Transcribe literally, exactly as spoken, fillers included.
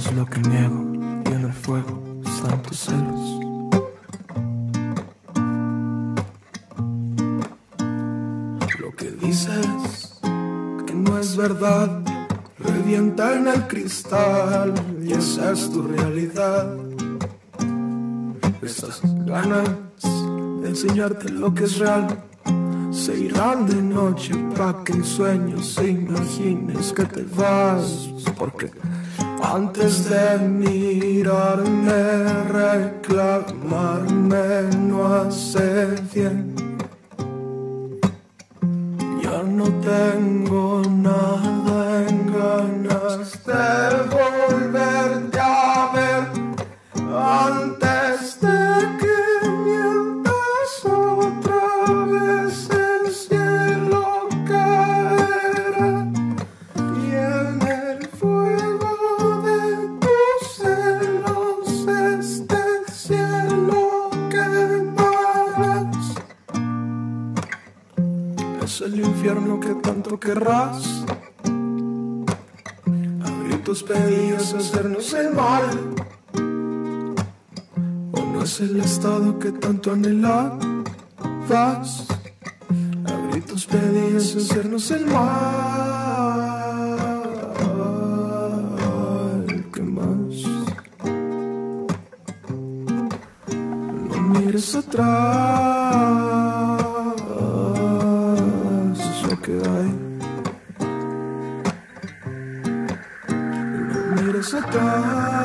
es lo que niego y en el fuego están tus celos. Lo que dices que no es verdad revienta en el cristal y esa es tu realidad. Estas ganas de enseñarte lo que es real se irán de noche pa' que en sueños te imagines que te vas. Porque antes de mirarme, reclamarme no hace bien. Ya no tengo nada en ganas de volverte a ver antes de que mientas otra vez. El cielo caerá y en el fuego de tus celos este cielo quemarás. Es el infierno que tanto querrás. A gritos pedías hacernos el mal. ¿O no es el estado que tanto anhelabas? A gritos pedías hacernos el mal. ¿Qué más? No mires atrás, es lo que hay. No mires atrás.